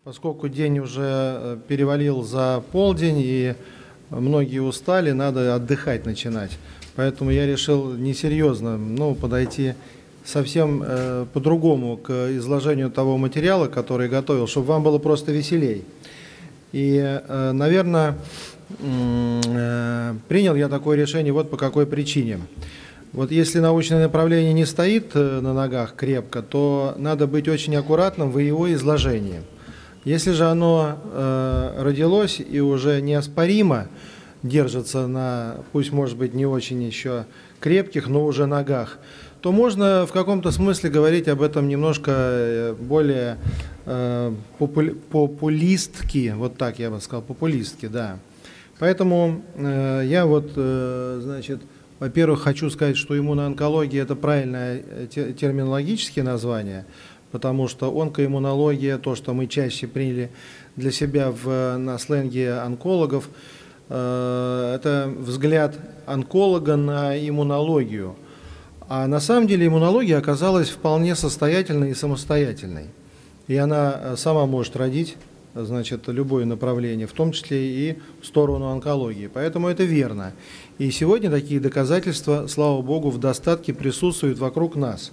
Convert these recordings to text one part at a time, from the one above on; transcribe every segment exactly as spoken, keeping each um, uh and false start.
Поскольку день уже перевалил за полдень и многие устали, надо отдыхать начинать. Поэтому я решил несерьезно, ну, подойти совсем э, по-другому к изложению того материала, который готовил, чтобы вам было просто веселей. И, э, наверное, э, принял я такое решение вот по какой причине. Вот если научное направление не стоит на ногах крепко, то надо быть очень аккуратным в его изложении. Если же оно э, родилось и уже неоспоримо держится на, пусть может быть не очень еще крепких, но уже ногах, то можно в каком-то смысле говорить об этом немножко более э, попули, популистски, вот так я бы сказал, популистски, да. Поэтому э, я вот, э, значит, во-первых, хочу сказать, что иммуноонкология – это правильное терминологическое название, потому что онкоиммунология, то, что мы чаще приняли для себя в, на сленге онкологов, э, это взгляд онколога на иммунологию. А на самом деле иммунология оказалась вполне состоятельной и самостоятельной. И она сама может родить, значит, любое направление, в том числе и в сторону онкологии. Поэтому это верно. И сегодня такие доказательства, слава Богу, в достатке присутствуют вокруг нас.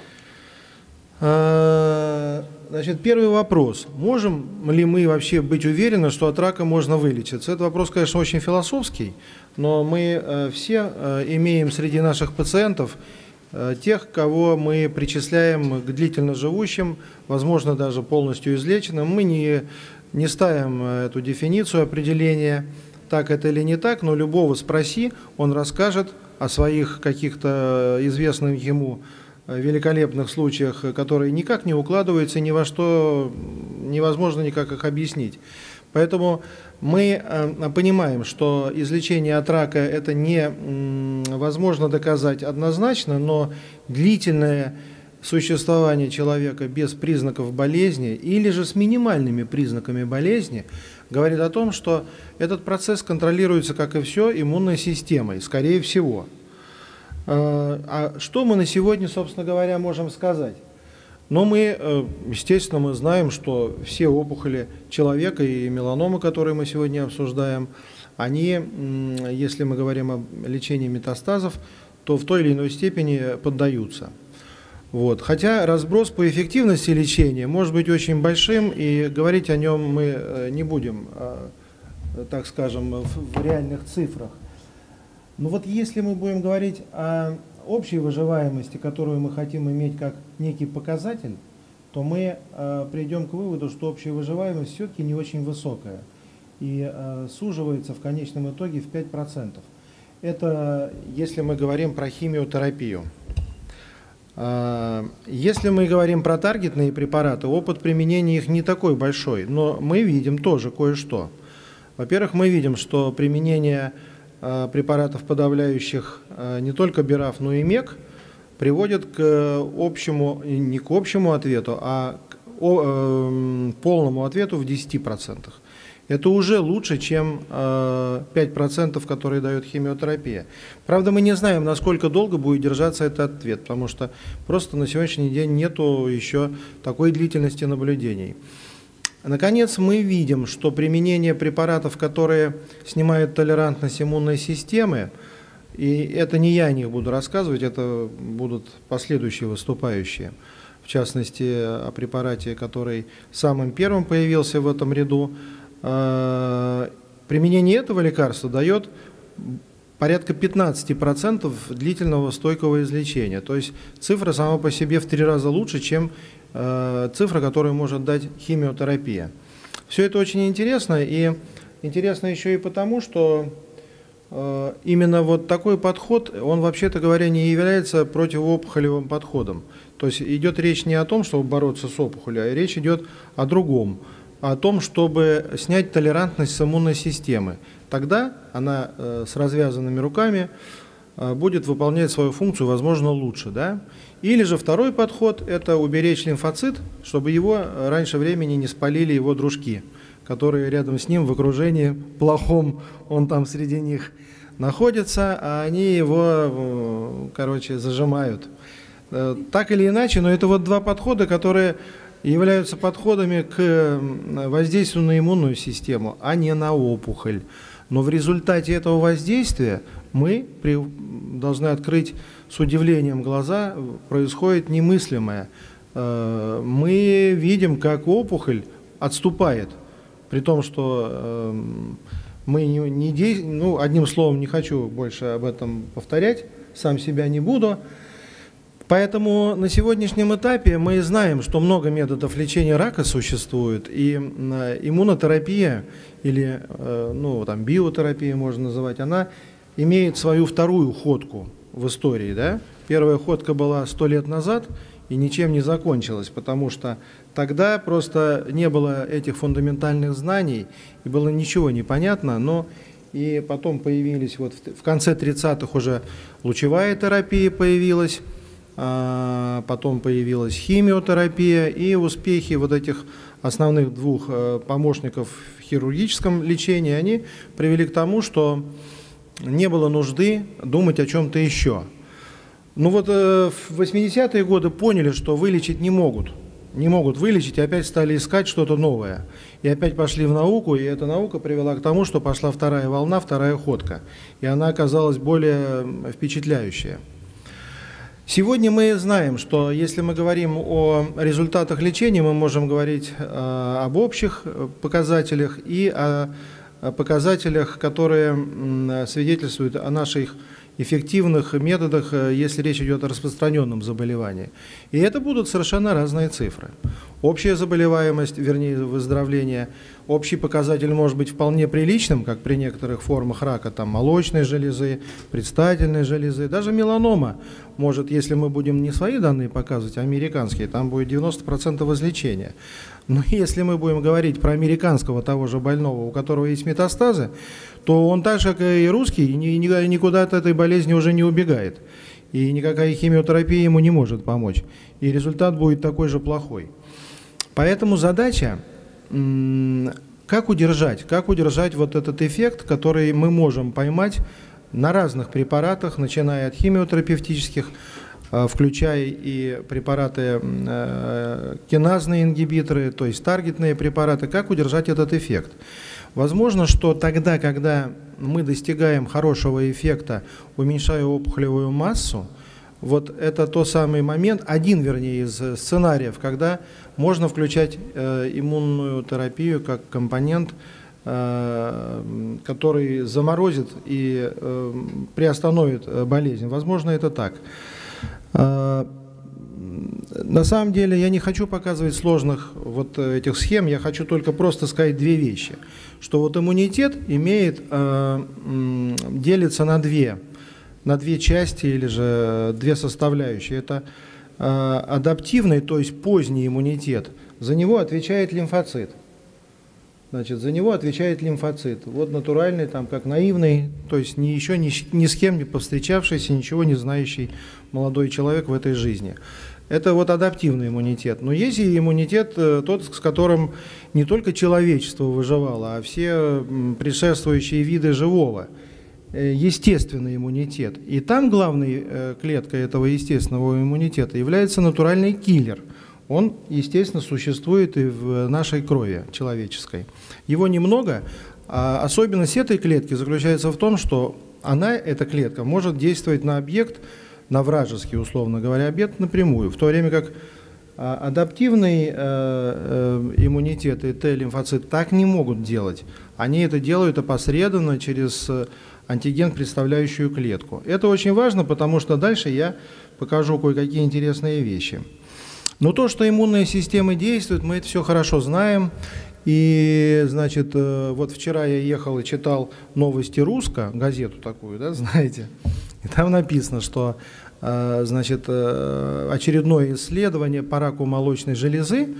Значит, первый вопрос. Можем ли мы вообще быть уверены, что от рака можно вылечиться? Это вопрос, конечно, очень философский, но мы все имеем среди наших пациентов тех, кого мы причисляем к длительно живущим, возможно, даже полностью излеченным. Мы не, не ставим эту дефиницию определения, так это или не так, но любого спроси, он расскажет о своих каких-то известных ему великолепных случаях, которые никак не укладываются, ни во что невозможно никак их объяснить. Поэтому мы понимаем, что излечение от рака это невозможно доказать однозначно, но длительное существование человека без признаков болезни или же с минимальными признаками болезни говорит о том, что этот процесс контролируется, как и все, иммунной системой, скорее всего. А что мы на сегодня, собственно говоря, можем сказать? Но мы, естественно, мы знаем, что все опухоли человека и меланомы, которые мы сегодня обсуждаем, они, если мы говорим о лечении метастазов, то в той или иной степени поддаются. Вот. Хотя разброс по эффективности лечения может быть очень большим, и говорить о нем мы не будем, так скажем, в реальных цифрах. Но вот если мы будем говорить о общей выживаемости, которую мы хотим иметь как некий показатель, то мы э, придем к выводу, что общая выживаемость все-таки не очень высокая и э, суживается в конечном итоге в пять процентов. Это если мы говорим про химиотерапию. Э, если мы говорим про таргетные препараты, опыт применения их не такой большой, но мы видим тоже кое-что. Во-первых, мы видим, что применение препаратов, подавляющих не только БИРАФ, но и МЕК, приводит к общему, не к общему ответу, а к полному ответу в десяти процентах. Это уже лучше, чем пять процентов, которые дает химиотерапия. Правда, мы не знаем, насколько долго будет держаться этот ответ, потому что просто на сегодняшний день нету еще такой длительности наблюдений. Наконец, мы видим, что применение препаратов, которые снимают толерантность иммунной системы, и это не я о них буду рассказывать, это будут последующие выступающие, в частности, о препарате, который самым первым появился в этом ряду, применение этого лекарства дает порядка пятнадцати процентов длительного стойкого излечения. То есть цифра сама по себе в три раза лучше, чем э, цифра, которую может дать химиотерапия. Все это очень интересно, и интересно еще и потому, что э, именно вот такой подход, он, вообще-то говоря, не является противоопухолевым подходом. То есть идет речь не о том, чтобы бороться с опухолью, а речь идет о другом, о том, чтобы снять толерантность с иммунной системы. Тогда она э, с развязанными руками э, будет выполнять свою функцию, возможно, лучше. Да? Или же второй подход – это уберечь лимфоцит, чтобы его раньше времени не спалили его дружки, которые рядом с ним в окружении плохом, он там среди них находится, а они его, э, короче, зажимают. Э, так или иначе, но это вот два подхода, которые являются подходами к воздействию на иммунную систему, а не на опухоль. Но в результате этого воздействия мы при, должны открыть с удивлением глаза, происходит немыслимое. Мы видим, как опухоль отступает, при том, что мы не, не действуем, ну, одним словом, не хочу больше об этом повторять, сам себя не буду. Поэтому на сегодняшнем этапе мы знаем, что много методов лечения рака существует, и иммунотерапия, или ну, там, биотерапия можно называть, она имеет свою вторую ходку в истории. Да? Первая ходка была сто лет назад и ничем не закончилась, потому что тогда просто не было этих фундаментальных знаний, и было ничего не понятно, но и потом появились, вот в конце тридцатых уже лучевая терапия появилась, потом появилась химиотерапия, и успехи вот этих основных двух помощников в хирургическом лечении, они привели к тому, что не было нужды думать о чем-то еще. Ну вот в восьмидесятые годы поняли, что вылечить не могут. Не могут вылечить, и опять стали искать что-то новое. И опять пошли в науку, и эта наука привела к тому, что пошла вторая волна, вторая ходка. И она оказалась более впечатляющая. Сегодня мы знаем, что если мы говорим о результатах лечения, мы можем говорить э, об общих показателях и о, о показателях, которые м, свидетельствуют о наших эффективных методах, если речь идет о распространенном заболевании. И это будут совершенно разные цифры. Общая заболеваемость, вернее выздоровление, общий показатель может быть вполне приличным, как при некоторых формах рака, там молочной железы, предстательной железы, даже меланома может, если мы будем не свои данные показывать, а американские, там будет девяносто процентов излечения. Но если мы будем говорить про американского того же больного, у которого есть метастазы, то он так же, как и русский, никуда от этой болезни уже не убегает. И никакая химиотерапия ему не может помочь. И результат будет такой же плохой. Поэтому задача, как удержать, как удержать вот этот эффект, который мы можем поймать на разных препаратах, начиная от химиотерапевтических, включая и препараты киназные ингибиторы, то есть таргетные препараты, как удержать этот эффект. Возможно, что тогда, когда мы достигаем хорошего эффекта, уменьшая опухолевую массу, вот это тот самый момент, один, вернее, из сценариев, когда можно включать э, иммунную терапию как компонент, э, который заморозит и э, приостановит болезнь. Возможно, это так. Э, на самом деле я не хочу показывать сложных вот этих схем, я хочу только просто сказать две вещи. Что вот иммунитет имеет, э, делится на две, на две части или же две составляющие. Это э, адаптивный, то есть поздний иммунитет. За него отвечает лимфоцит. Значит, за него отвечает лимфоцит. Вот натуральный, там, как наивный, то есть ни, еще ни, ни с кем не повстречавшийся, ничего не знающий молодой человек в этой жизни. Это вот адаптивный иммунитет. Но есть и иммунитет, тот, с которым не только человечество выживало, а все предшествующие виды живого. Естественный иммунитет. И там главной клеткой этого естественного иммунитета является натуральный киллер. Он, естественно, существует и в нашей крови человеческой. Его немного, а особенность этой клетки заключается в том, что она, эта клетка, может действовать на объект, на вражеский, условно говоря, объект напрямую, в то время как адаптивный э, э, иммунитет и Т-лимфоцит так не могут делать. Они это делают опосредованно через антиген, представляющую клетку. Это очень важно, потому что дальше я покажу кое-какие интересные вещи. Но то, что иммунные системы действуют, мы это все хорошо знаем. И, значит, вот вчера я ехал и читал «Новости Русско», газету такую, да, знаете, и там написано, что, значит, очередное исследование по раку молочной железы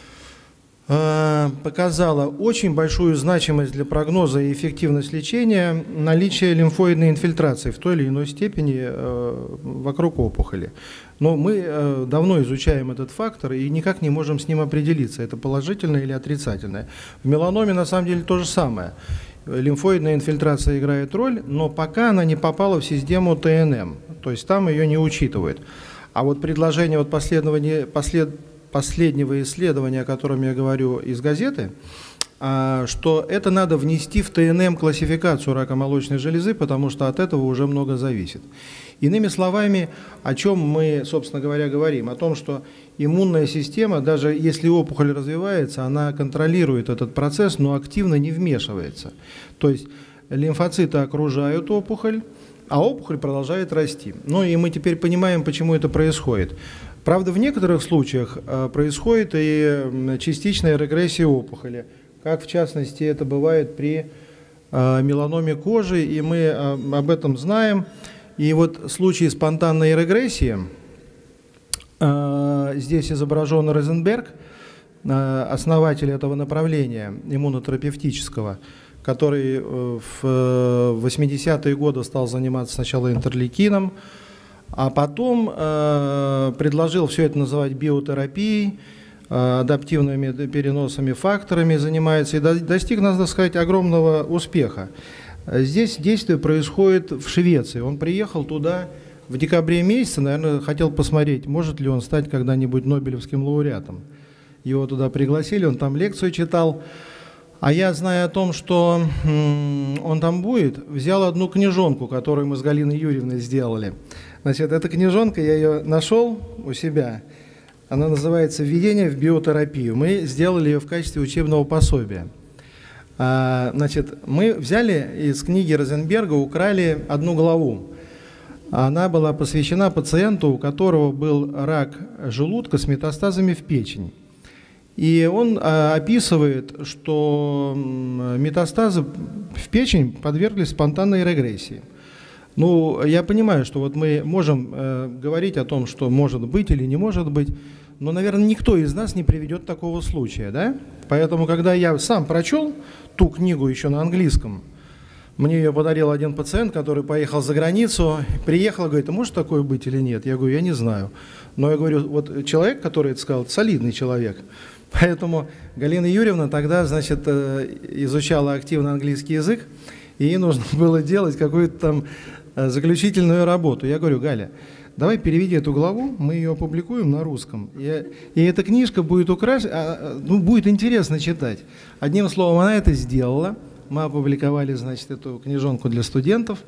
показало очень большую значимость для прогноза и эффективность лечения наличия лимфоидной инфильтрации в той или иной степени вокруг опухоли. Но мы давно изучаем этот фактор и никак не можем с ним определиться, это положительное или отрицательное. В меланоме на самом деле то же самое. Лимфоидная инфильтрация играет роль, но пока она не попала в систему Т Н М, то есть там ее не учитывают. А вот предложение вот последования, послед, последнего исследования, о котором я говорю, из газеты, что это надо внести в Т Н М-классификацию рака молочной железы, потому что от этого уже много зависит. Иными словами, о чем мы, собственно говоря, говорим? О том, что иммунная система, даже если опухоль развивается, она контролирует этот процесс, но активно не вмешивается. То есть лимфоциты окружают опухоль, а опухоль продолжает расти. Ну и мы теперь понимаем, почему это происходит. Правда, в некоторых случаях происходит и частичная регрессия опухоли, как в частности это бывает при меланоме кожи, и мы об этом знаем. И вот случай спонтанной регрессии, здесь изображен Розенберг, основатель этого направления иммунотерапевтического, который в восьмидесятые годы стал заниматься сначала интерлейкином, а потом предложил все это называть биотерапией, адаптивными переносами, факторами занимается и достиг, надо сказать, огромного успеха. Здесь действие происходит в Швеции. Он приехал туда в декабре месяце, наверное, хотел посмотреть, может ли он стать когда-нибудь Нобелевским лауреатом. Его туда пригласили, он там лекцию читал. А я, зная о том, что он там будет, взял одну книжонку, которую мы с Галиной Юрьевной сделали. Значит, эта книжонка, я ее нашел у себя. Она называется «Введение в биотерапию». Мы сделали ее в качестве учебного пособия. Значит, мы взяли из книги Розенберга, украли одну главу. Она была посвящена пациенту, у которого был рак желудка с метастазами в печень. И он описывает, что метастазы в печень подверглись спонтанной регрессии. Ну, я понимаю, что вот мы можем э, говорить о том, что может быть или не может быть, но, наверное, никто из нас не приведет такого случая, да? Поэтому, когда я сам прочел ту книгу еще на английском, мне ее подарил один пациент, который поехал за границу, приехал и говорит, а может такое быть или нет? Я говорю, я не знаю. Но я говорю, вот человек, который это сказал, солидный человек. Поэтому Галина Юрьевна тогда, значит, изучала активно английский язык, и ей нужно было делать какую-то там заключительную работу. Я говорю, Галя, давай переведи эту главу, мы ее опубликуем на русском, и, и эта книжка будет украшена, ну, будет интересно читать. Одним словом, она это сделала. Мы опубликовали, значит, эту книжонку для студентов.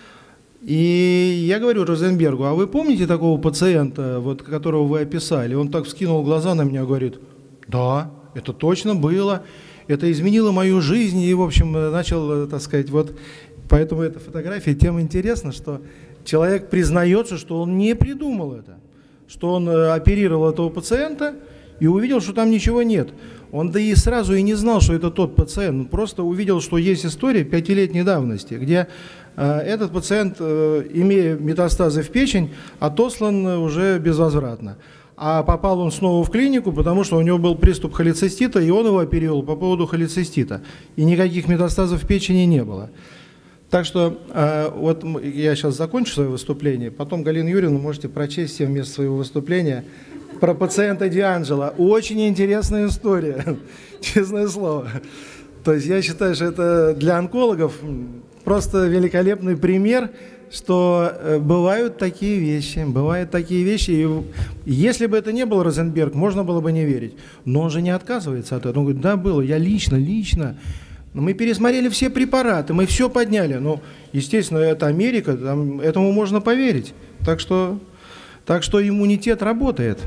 И я говорю Розенбергу, а вы помните такого пациента, вот, которого вы описали? Он так вскинул глаза на меня и говорит, да, это точно было, это изменило мою жизнь, и, в общем, начал, так сказать, вот, поэтому эта фотография тем интересна, что человек признается, что он не придумал это, что он оперировал этого пациента и увидел, что там ничего нет. Он да и сразу и не знал, что это тот пациент, он просто увидел, что есть история пятилетней давности, где э, этот пациент, э, имея метастазы в печень, отослан уже безвозвратно. А попал он снова в клинику, потому что у него был приступ холецистита, и он его оперировал по поводу холецистита. И никаких метастазов в печени не было. Так что э, вот я сейчас закончу свое выступление, потом, Галина Юрьевна, можете прочесть все вместо своего выступления про пациента Дианджело. Очень интересная история, честное слово. То есть я считаю, что это для онкологов просто великолепный пример, что бывают такие вещи, бывают такие вещи, и если бы это не был Розенберг, можно было бы не верить. Но он же не отказывается от этого. Он говорит, да, было, я лично, лично. Но мы пересмотрели все препараты, мы все подняли. Ну, естественно, это Америка, там, этому можно поверить. Так что, так что иммунитет работает.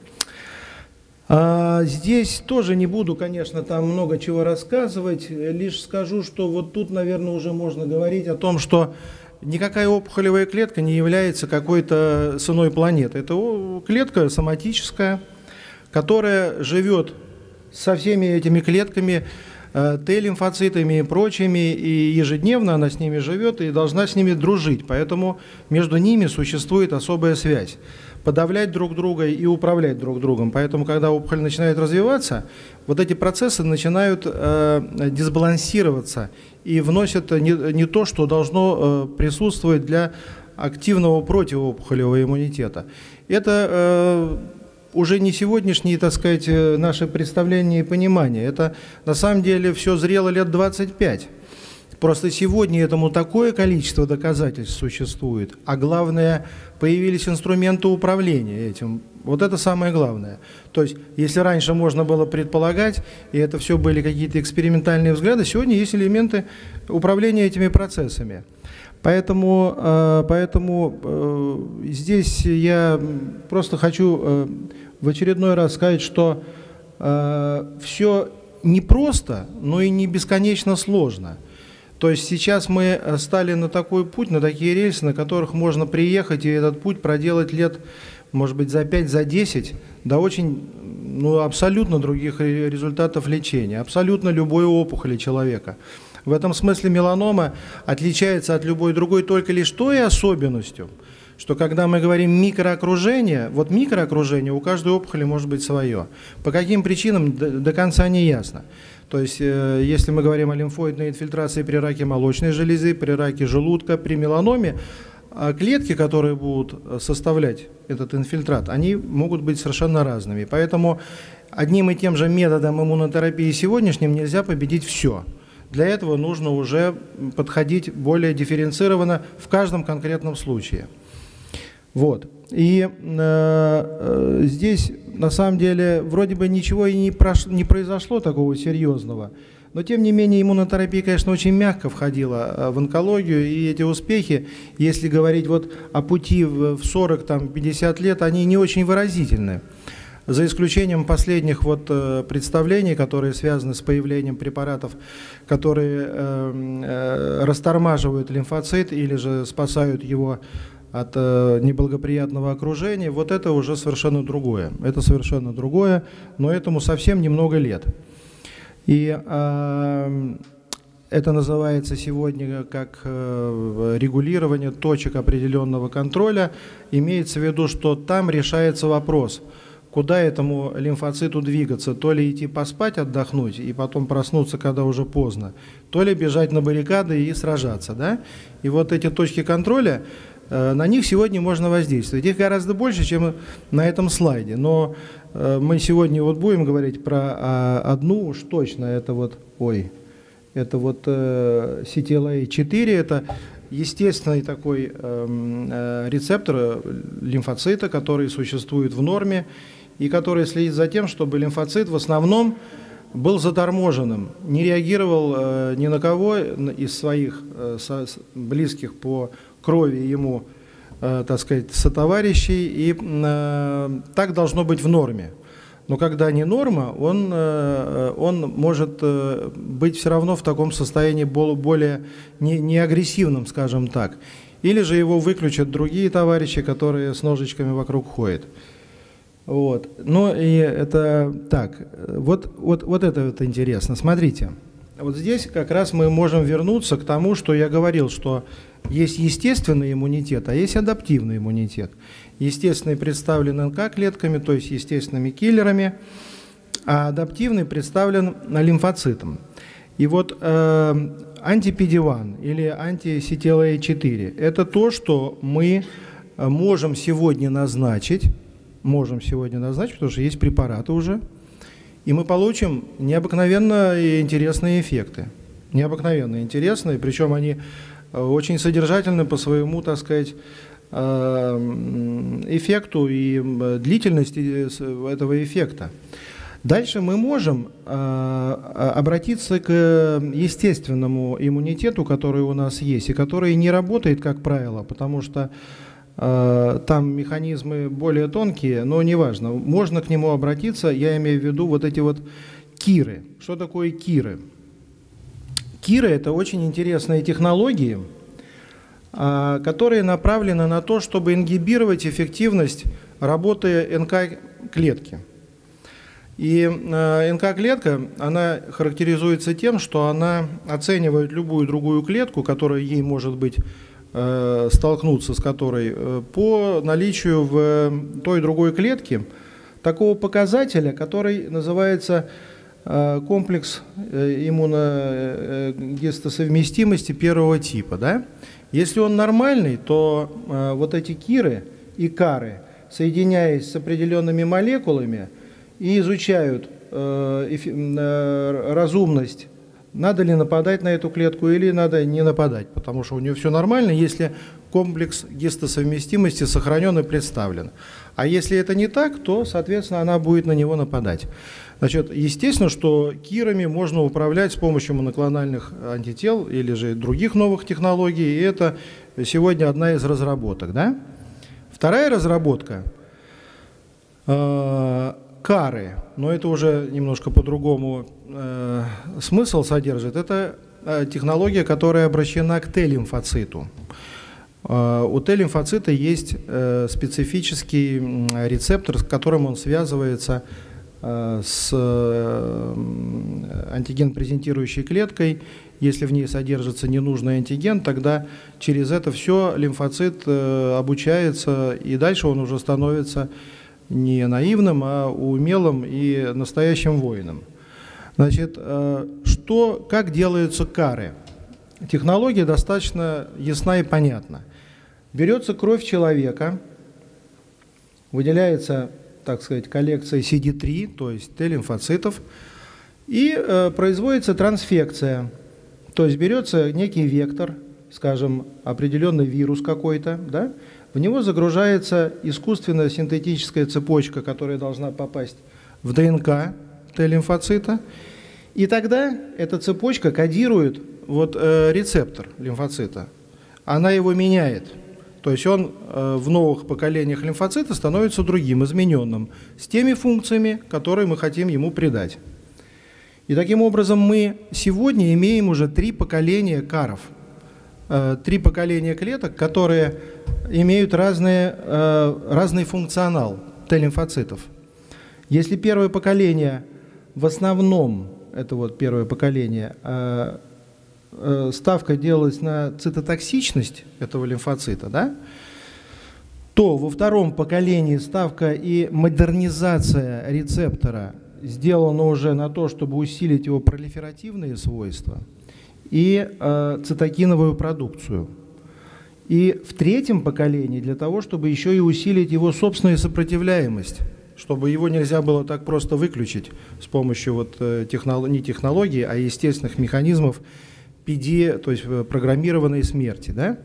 А здесь тоже не буду, конечно, там много чего рассказывать, лишь скажу, что вот тут, наверное, уже можно говорить о том, что никакая опухолевая клетка не является какой-то с иной планеты. Это клетка соматическая, которая живет со всеми этими клетками, Т-лимфоцитами и прочими, и ежедневно она с ними живет и должна с ними дружить. Поэтому между ними существует особая связь. Подавлять друг друга и управлять друг другом. Поэтому, когда опухоль начинает развиваться, вот эти процессы начинают э, дисбалансироваться и вносят не, не то, что должно э, присутствовать для активного противоопухолевого иммунитета. Это э, уже не сегодняшние, так сказать, наши представления и понимания. Это на самом деле все зрело лет двадцать пять. Просто сегодня этому такое количество доказательств существует, а главное, появились инструменты управления этим. Вот это самое главное. То есть, если раньше можно было предполагать, и это все были какие-то экспериментальные взгляды, сегодня есть элементы управления этими процессами. Поэтому, поэтому здесь я просто хочу в очередной раз сказать, что все не просто, но и не бесконечно сложно. То есть сейчас мы стали на такой путь, на такие рельсы, на которых можно приехать и этот путь проделать лет, может быть, за пять, за десять, до очень, ну, абсолютно других результатов лечения, абсолютно любой опухоли человека. В этом смысле меланома отличается от любой другой только лишь той особенностью, что когда мы говорим микроокружение, вот микроокружение у каждой опухоли может быть свое. По каким причинам, до, до конца не ясно. То есть, э, если мы говорим о лимфоидной инфильтрации при раке молочной железы, при раке желудка, при меланоме, э, клетки, которые будут составлять этот инфильтрат, они могут быть совершенно разными. Поэтому одним и тем же методом иммунотерапии сегодняшним нельзя победить все. Для этого нужно уже подходить более дифференцированно в каждом конкретном случае. Вот. И э, здесь, на самом деле, вроде бы ничего и не, прошло, не произошло такого серьезного, но, тем не менее, иммунотерапия, конечно, очень мягко входила в онкологию, и эти успехи, если говорить вот о пути в сорок-пятьдесят лет, они не очень выразительны. За исключением последних вот представлений, которые связаны с появлением препаратов, которые э, э, растормаживают лимфоцит или же спасают его от э, неблагоприятного окружения, вот это уже совершенно другое. Это совершенно другое, но этому совсем немного лет. И э, это называется сегодня как э, регулирование точек определенного контроля. Имеется в виду, что там решается вопрос, куда этому лимфоциту двигаться, то ли идти поспать, отдохнуть и потом проснуться, когда уже поздно, то ли бежать на баррикады и сражаться. Да? И вот эти точки контроля, э, на них сегодня можно воздействовать. Их гораздо больше, чем на этом слайде. Но э, мы сегодня вот будем говорить про э, одну уж точно, это вот, ой, это вот э, си ти эл эй четыре, это естественный такой э, э, рецептор лимфоцита, который существует в норме и который следит за тем, чтобы лимфоцит в основном был заторможенным, не реагировал э, ни на кого из своих э, со, близких по крови ему, э, так сказать, сотоварищей, и э, так должно быть в норме. Но когда не норма, он, э, он может э, быть все равно в таком состоянии более не, не агрессивном, скажем так. Или же его выключат другие товарищи, которые с ножичками вокруг ходят. Вот. Ну и это так, вот, вот, вот это вот интересно. Смотрите, вот здесь как раз мы можем вернуться к тому, что я говорил, что есть естественный иммунитет, а есть адаптивный иммунитет. Естественный представлен эн ка-клетками, то есть естественными киллерами, а адаптивный представлен лимфоцитом. И вот э, анти-пи ди один или анти-си ти эл эй четыре – это то, что мы можем сегодня назначить, можем сегодня назначить, потому что есть препараты уже, и мы получим необыкновенно интересные эффекты. Необыкновенно интересные, причем они очень содержательны по своему, так сказать, эффекту и длительности этого эффекта. Дальше мы можем обратиться к естественному иммунитету, который у нас есть, и который не работает, как правило, потому что там механизмы более тонкие, но неважно. Можно к нему обратиться, я имею в виду вот эти вот киры. Что такое киры? Киры – это очень интересные технологии, которые направлены на то, чтобы ингибировать эффективность работы эн ка-клетки. И эн ка-клетка, она характеризуется тем, что она оценивает любую другую клетку, которая ей может быть столкнуться с которой, по наличию в той другой клетке такого показателя, который называется комплекс иммуногистосовместимости первого типа. Да? Если он нормальный, то вот эти киры и кары, соединяясь с определенными молекулами, и изучают разумность надо ли нападать на эту клетку или надо не нападать, потому что у нее все нормально, если комплекс гистосовместимости сохранен и представлен. А если это не так, то, соответственно, она будет на него нападать. Значит, естественно, что кирами можно управлять с помощью моноклональных антител или же других новых технологий, и это сегодня одна из разработок. Да? Вторая разработка э, – кары, но это уже немножко по-другому э, смысл содержит. Это э, технология, которая обращена к Т-лимфоциту. Э, у Т-лимфоцита есть э, специфический э, рецептор, с которым он связывается э, с э, антиген-презентирующей клеткой. Если в ней содержится ненужный антиген, тогда через это все лимфоцит э, обучается, и дальше он уже становится не наивным, а умелым и настоящим воином. Значит, э, что, как делаются кары? Технология достаточно ясна и понятна. Берется кровь человека, выделяется, так сказать, коллекция си ди три, то есть Т-лимфоцитов, и э, производится трансфекция. То есть берется некий вектор, скажем, определенный вирус какой-то, да? В него загружается искусственная синтетическая цепочка, которая должна попасть в ДНК Т-лимфоцита, и тогда эта цепочка кодирует вот, э, рецептор лимфоцита. Она его меняет. То есть он э, в новых поколениях лимфоцита становится другим, измененным, с теми функциями, которые мы хотим ему придать. И таким образом мы сегодня имеем уже три поколения каров, э, три поколения клеток, которые имеют разные, э, разный функционал Т-лимфоцитов. Если первое поколение, в основном, это вот первое поколение, э, э, ставка делалась на цитотоксичность этого лимфоцита, да, то во втором поколении ставка и модернизация рецептора сделано уже на то, чтобы усилить его пролиферативные свойства и э, цитокиновую продукцию. И в третьем поколении для того, чтобы еще и усилить его собственную сопротивляемость, чтобы его нельзя было так просто выключить с помощью вот, э, технолог, не технологий, а естественных механизмов пи ди, то есть программированной смерти. Да?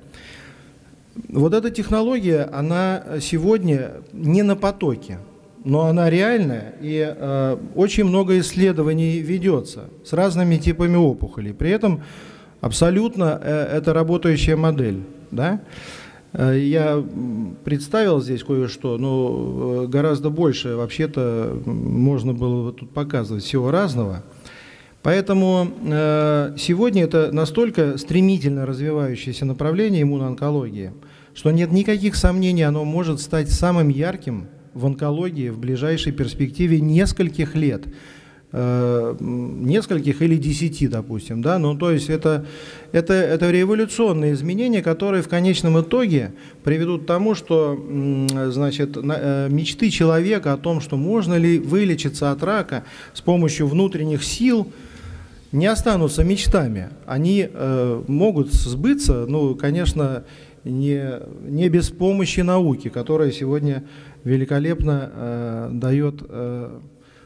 Вот эта технология, она сегодня не на потоке, но она реальная, и э, очень много исследований ведется с разными типами опухолей. При этом абсолютно э, это работающая модель. Да? Э, я представил здесь кое-что, но гораздо больше вообще-то можно было тут показывать всего разного. Поэтому э, сегодня это настолько стремительно развивающееся направление иммуноонкологии, что нет никаких сомнений, оно может стать самым ярким в онкологии в ближайшей перспективе нескольких лет, э, нескольких или десяти, допустим, да, ну то есть это, это, это революционные изменения, которые в конечном итоге приведут к тому, что, значит, мечты человека о том, что можно ли вылечиться от рака с помощью внутренних сил, не останутся мечтами, они э, могут сбыться, ну, конечно, не, не без помощи науки, которая сегодня великолепно э, дает э,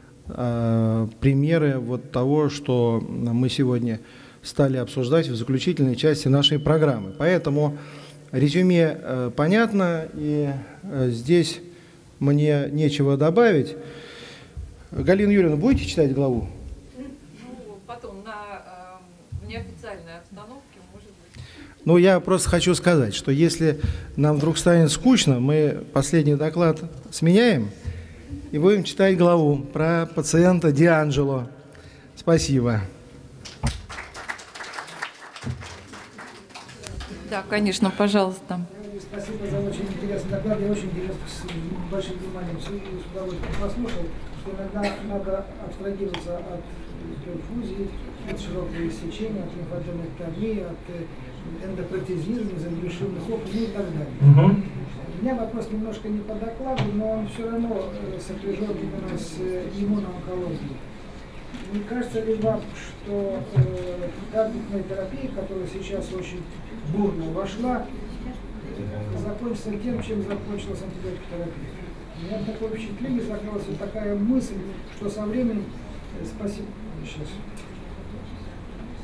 э, примеры вот того, что мы сегодня стали обсуждать в заключительной части нашей программы. Поэтому резюме э, понятно, и э, здесь мне нечего добавить. Галина Юрьевна, будете читать главу? Ну, потом на э, неофициальной обстановке, может быть. Ну, я просто хочу сказать, что если нам вдруг станет скучно, мы последний доклад сменяем и будем читать главу про пациента Дианджело. Спасибо. Да, конечно, пожалуйста. Спасибо за очень интересный доклад. Я очень интересно, с большим вниманием с удовольствием послушал, что иногда надо абстрагироваться от перфузии, от широкого иссечения, от лимфоденэктомии, от эндопротезизма, заглушенных опухолей, ну и так далее. Угу. У меня вопрос немножко не по докладу, но он все равно сопряжен именно с иммуноонкологией. Не кажется ли вам, что э, таргетная терапия, которая сейчас очень бурно вошла, э, закончится тем, чем закончилась антибиотикотерапия? У меня такое впечатление, закрылась такая мысль, что со временем... Э, спасибо. Сейчас.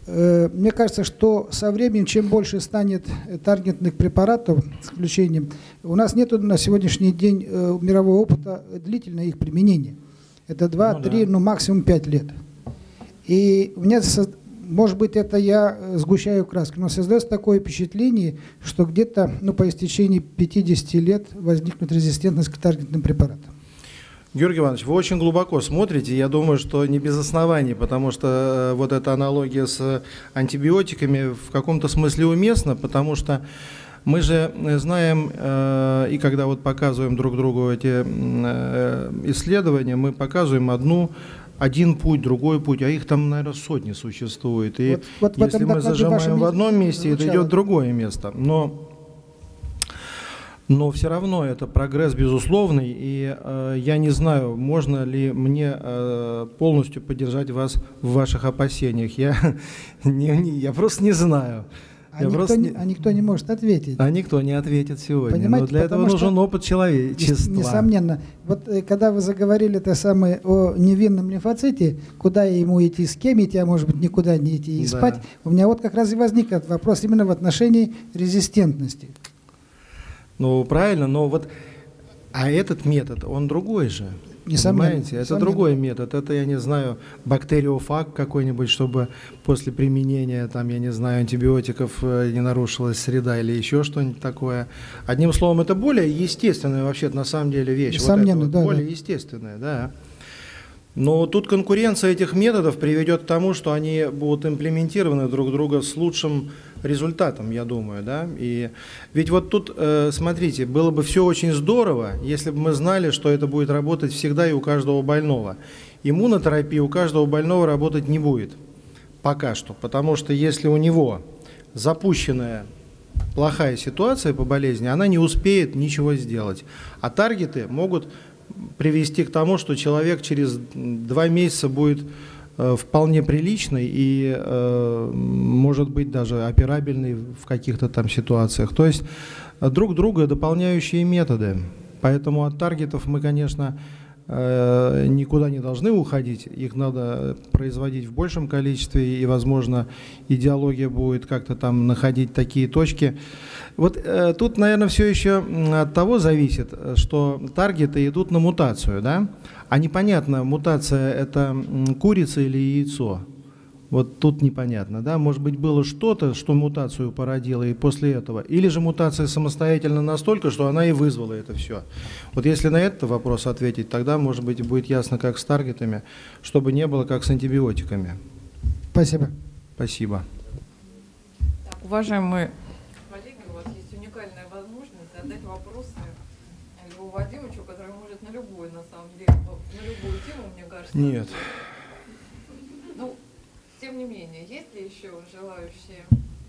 Мне кажется, что со временем, чем больше станет таргетных препаратов, с исключением, у нас нет на сегодняшний день мирового опыта длительного их применения. Это два, ну, три, да. ну максимум пять лет. И у меня, может быть, это я сгущаю краски, но создается такое впечатление, что где-то ну, по истечении пятидесяти лет возникнет резистентность к таргетным препаратам. Георгий Иванович, вы очень глубоко смотрите, я думаю, что не без оснований, потому что вот эта аналогия с антибиотиками в каком-то смысле уместна, потому что мы же знаем, и когда вот показываем друг другу эти исследования, мы показываем одну, один путь, другой путь, а их там, наверное, сотни существует. И вот, вот если мы зажимаем в одном месте, это идет в другое место. Но Но все равно это прогресс безусловный, и э, я не знаю, можно ли мне э, полностью поддержать вас в ваших опасениях. Я, не, не, я просто не знаю. А никто, не, а никто не может ответить. А никто не ответит сегодня. Понимаете, но для этого нужен опыт человечества. Несомненно. Вот когда вы заговорили это самое о невинном лимфоците, куда ему идти, с кем идти, а может быть никуда не идти и да. спать, у меня вот как раз и возник этот вопрос именно в отношении резистентности. Ну, правильно, но вот, а этот метод, он другой же, несомненно, понимаете? Это несомненно. другой метод, это, я не знаю, бактериофаг какой-нибудь, чтобы после применения, там, я не знаю, антибиотиков не нарушилась среда или еще что-нибудь такое. Одним словом, это более естественная вообще на самом деле вещь. Несомненно, вот да. Более да. естественная, да. Но тут конкуренция этих методов приведет к тому, что они будут имплементированы друг друга с лучшим результатом, я думаю, да. И ведь вот тут, э, смотрите, было бы все очень здорово, если бы мы знали, что это будет работать всегда и у каждого больного. Иммунотерапия у каждого больного работать не будет пока что, потому что если у него запущенная плохая ситуация по болезни, она не успеет ничего сделать. А таргеты могут привести к тому, что человек через два месяца будет э, вполне приличный и, э, может быть, даже операбельный в каких-то там ситуациях. То есть друг друга дополняющие методы. Поэтому от таргетов мы, конечно, э, никуда не должны уходить. Их надо производить в большем количестве, и, возможно, идеология будет как-то там находить такие точки. Вот э, тут, наверное, все еще от того зависит, что таргеты идут на мутацию, да? А непонятно, мутация – это курица или яйцо. Вот тут непонятно, да? Может быть, было что-то, что мутацию породило, и после этого. Или же мутация самостоятельно настолько, что она и вызвала это все. Вот если на этот вопрос ответить, тогда, может быть, будет ясно, как с таргетами, чтобы не было, как с антибиотиками. Спасибо. Спасибо. Так, уважаемые задать вопросы Льву Вадимовичу, который может на любую, на самом деле, на любую тему, мне кажется. Нет. Ну, тем не менее, есть ли еще желающие?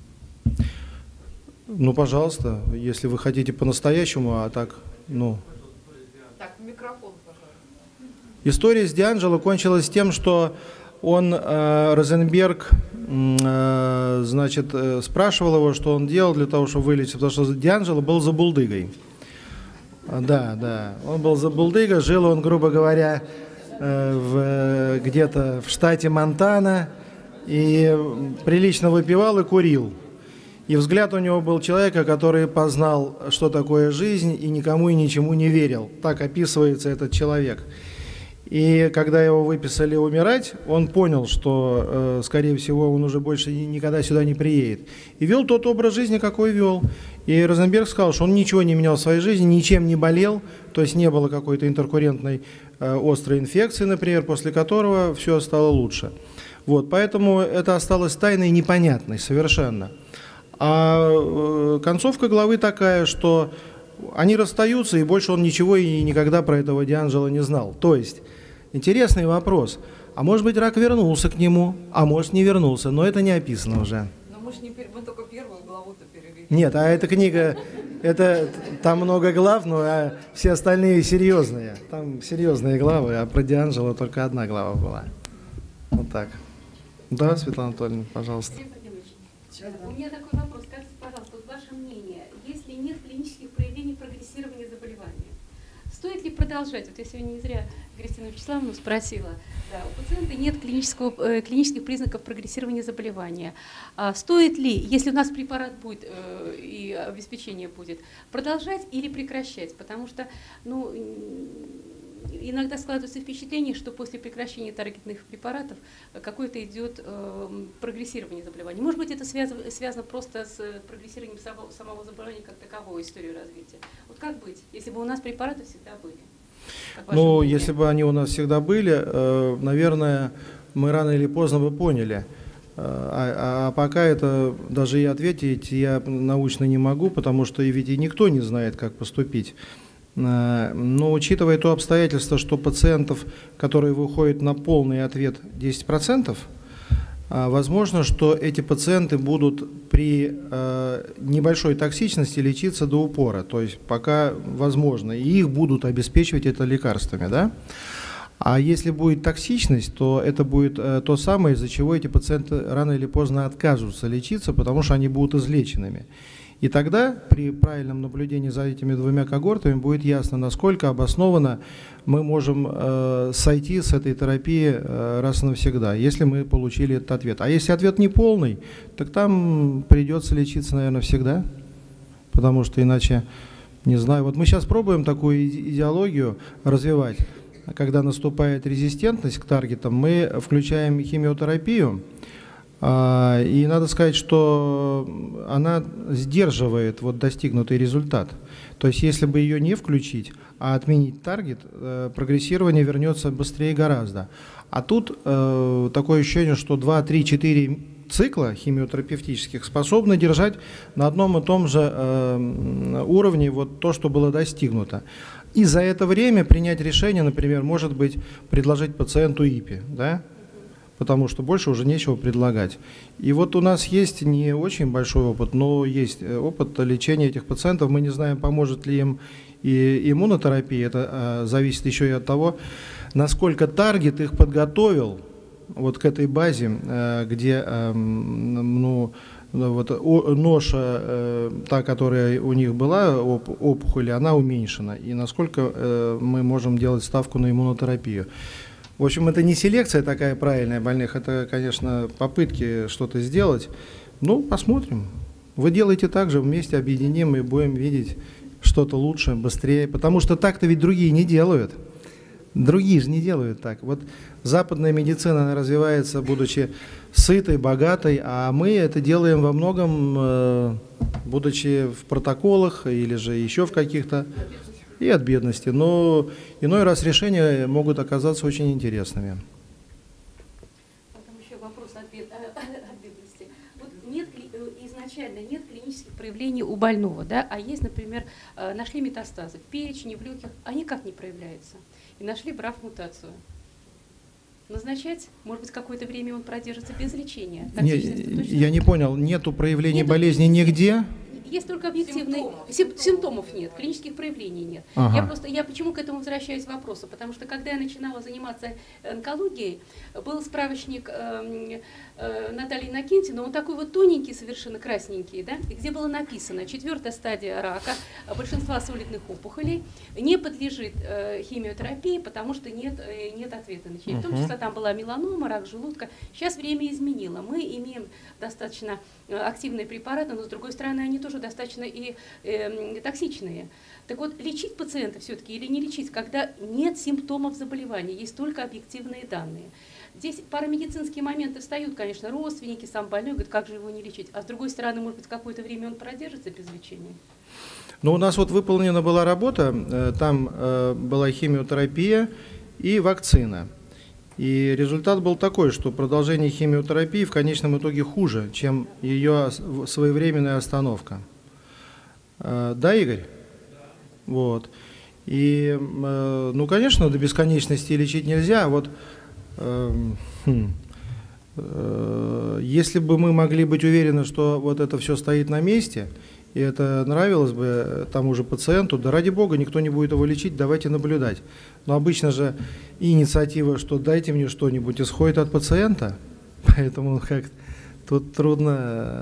Ну, пожалуйста, если вы хотите по-настоящему, а так, ну. Так, микрофон, пожалуйста. История с Дианджело кончилась тем, что он, э, Розенберг, э, значит, э, спрашивал его, что он делал для того, чтобы вылечить, потому что Дианджело был забулдыгой. Да, да, он был забулдыга, жил он, грубо говоря, э, в, где-то в штате Монтана, и прилично выпивал и курил. И взгляд у него был человека, который познал, что такое жизнь, и никому и ничему не верил. Так описывается этот человек. И когда его выписали умирать, он понял, что, э, скорее всего, он уже больше никогда сюда не приедет. И вел тот образ жизни, какой вел. И Розенберг сказал, что он ничего не менял в своей жизни, ничем не болел, то есть не было какой-то интеркуррентной э, острой инфекции, например, после которого все стало лучше. Вот, поэтому это осталось тайной и непонятной совершенно. А э, концовка главы такая, что они расстаются, и больше он ничего и никогда про этого Дианджело не знал. То есть интересный вопрос. А может быть, рак вернулся к нему, а может, не вернулся, но это не описано уже. Но мы, ж не, мы только первую главу-то перевели. Нет, а эта книга, это, там много глав, но а все остальные серьезные. Там серьезные главы, а про Дианджело только одна глава была. Вот так. Да, Светлана Анатольевна, пожалуйста. У меня такой вопрос. Скажите, пожалуйста, вот ваше мнение, если нет клинических проявлений прогрессирования заболевания, стоит ли продолжать, вот я сегодня не зря Кристина Вячеславовна спросила. Да, у пациента нет клинического, э, клинических признаков прогрессирования заболевания. А стоит ли, если у нас препарат будет э, и обеспечение будет, продолжать или прекращать? Потому что, ну, иногда складывается впечатление, что после прекращения таргетных препаратов какое-то идет э, прогрессирование заболевания. Может быть, это связано, связано просто с прогрессированием самого, самого заболевания как таковой, историю развития. Вот как быть, если бы у нас препараты всегда были? Ну, если бы они у нас всегда были, э, наверное, мы рано или поздно бы поняли. А, а пока это даже и ответить я научно не могу, потому что ведь и никто не знает, как поступить. Но учитывая то обстоятельство, что пациентов, которые выходят на полный ответ десять процентов, возможно, что эти пациенты будут при небольшой токсичности лечиться до упора, то есть пока возможно, и их будут обеспечивать это лекарствами, да? А если будет токсичность, то это будет то самое, из-за чего эти пациенты рано или поздно откажутся лечиться, потому что они будут излеченными. И тогда при правильном наблюдении за этими двумя когортами будет ясно, насколько обоснованно мы можем э, сойти с этой терапии э, раз и навсегда, если мы получили этот ответ. А если ответ не полный, так там придется лечиться, наверное, всегда, потому что иначе, не знаю, вот мы сейчас пробуем такую идеологию развивать. Когда наступает резистентность к таргетам, мы включаем химиотерапию. И надо сказать, что она сдерживает вот достигнутый результат. То есть если бы ее не включить, а отменить таргет, прогрессирование вернется быстрее гораздо. А тут э, такое ощущение, что два, три, четыре цикла химиотерапевтических способны держать на одном и том же э, уровне вот то, что было достигнуто. И за это время принять решение, например, может быть, предложить пациенту ИПИ, да? Потому что больше уже нечего предлагать. И вот у нас есть не очень большой опыт, но есть опыт лечения этих пациентов. Мы не знаем, поможет ли им и иммунотерапия. Это а, зависит еще и от того, насколько таргет их подготовил вот к этой базе, а, где а, ну, вот, о, ноша, а, та, которая у них была, оп, опухоль, она уменьшена. И насколько а, мы можем делать ставку на иммунотерапию. В общем, это не селекция такая правильная больных, это, конечно, попытки что-то сделать. Ну, посмотрим. Вы делаете так же, вместе объединим и будем видеть что-то лучше, быстрее. Потому что так-то ведь другие не делают. Другие же не делают так. Вот западная медицина она развивается, будучи сытой, богатой, а мы это делаем во многом, будучи в протоколах или же еще в каких-то... И от бедности, но иной раз решения могут оказаться очень интересными. Потом еще вопрос от, бед, от бедности. Вот нет, изначально нет клинических проявлений у больного, да, а есть, например, нашли метастазы в печени, в легких, а никак не проявляются. И нашли браф-мутацию. Назначать, может быть, какое-то время он продержится без лечения. Не, я не понял, нету проявлений нету болезни нигде? Есть только объективные симптомов, симптомов нет, клинических проявлений нет. Ага. Я просто, я почему к этому возвращаюсь к вопросу? Потому что когда я начинала заниматься онкологией, был справочник э, э, Натальи Иннокентьевны, он такой вот тоненький, совершенно красненький, да, где было написано: четвертая стадия рака, большинства солидных опухолей не подлежит э, химиотерапии, потому что нет, э, нет ответа на чей. В том числе там была меланома, рак желудка. Сейчас время изменило. Мы имеем достаточно активные препараты, но с другой стороны они тоже достаточно и э, токсичные. Так вот, лечить пациента все-таки или не лечить, когда нет симптомов заболевания, есть только объективные данные. Здесь парамедицинские моменты встают, конечно, родственники, сам больной, говорят, как же его не лечить. А с другой стороны, может быть, какое-то время он продержится без лечения? Ну, у нас вот выполнена была работа, там э, была химиотерапия и вакцина. И результат был такой, что продолжение химиотерапии в конечном итоге хуже, чем ее своевременная остановка. Да, Игорь? Вот. И, ну, конечно, до бесконечности лечить нельзя. Вот, хм, если бы мы могли быть уверены, что вот это все стоит на месте, и это нравилось бы тому же пациенту, да ради бога, никто не будет его лечить, давайте наблюдать. Но обычно же инициатива, что дайте мне что-нибудь, исходит от пациента, поэтому как тут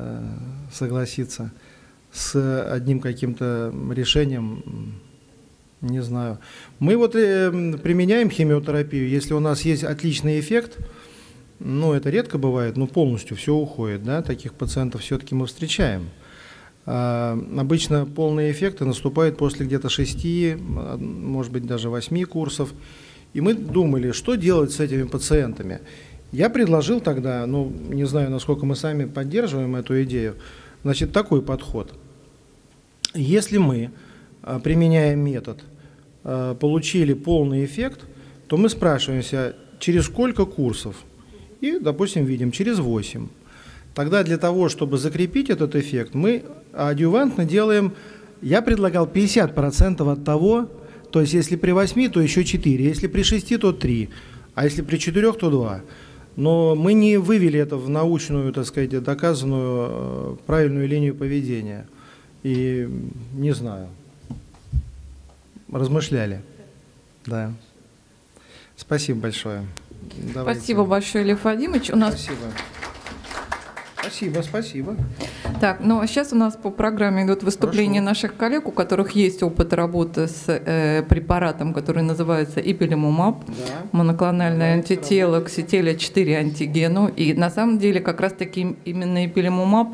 трудно согласиться с одним каким-то решением. Не знаю. Мы вот э, применяем химиотерапию, если у нас есть отличный эффект, ну, это редко бывает, но полностью все уходит, да, таких пациентов все-таки мы встречаем. А, обычно полные эффекты наступают после где-то шести, может быть, даже восьми курсов. И мы думали, что делать с этими пациентами. Я предложил тогда, ну, не знаю, насколько мы сами поддерживаем эту идею, значит, такой подход. Если мы, применяя метод, получили полный эффект, то мы спрашиваемся, через сколько курсов? И, допустим, видим, через восемь. Тогда для того, чтобы закрепить этот эффект, мы адъювантно делаем, я предлагал пятьдесят процентов от того, то есть если при восьми, то еще четыре, если при шести, то три, а если при четырех, то два. Но мы не вывели это в научную, так сказать, доказанную правильную линию поведения. И не знаю, размышляли. Да. Спасибо большое. Давайте. Спасибо большое, Лев Вадимович. У нас... Спасибо. Спасибо, спасибо. Так, ну а сейчас у нас по программе идут выступления Хорошо. наших коллег, у которых есть опыт работы с э, препаратом, который называется Ipilimumab, Да. моноклональное Да, антитело к сетеля четыре антигену. И на самом деле как раз-таки именно Ipilimumab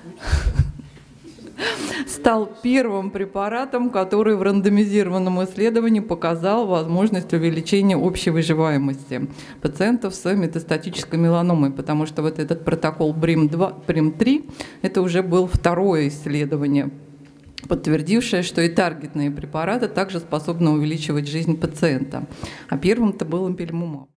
стал первым препаратом, который в рандомизированном исследовании показал возможность увеличения общей выживаемости пациентов с метастатической меланомой, потому что вот этот протокол брим два, брим три – это уже было второе исследование, подтвердившее, что и таргетные препараты также способны увеличивать жизнь пациента. А первым-то был Ipilimumab.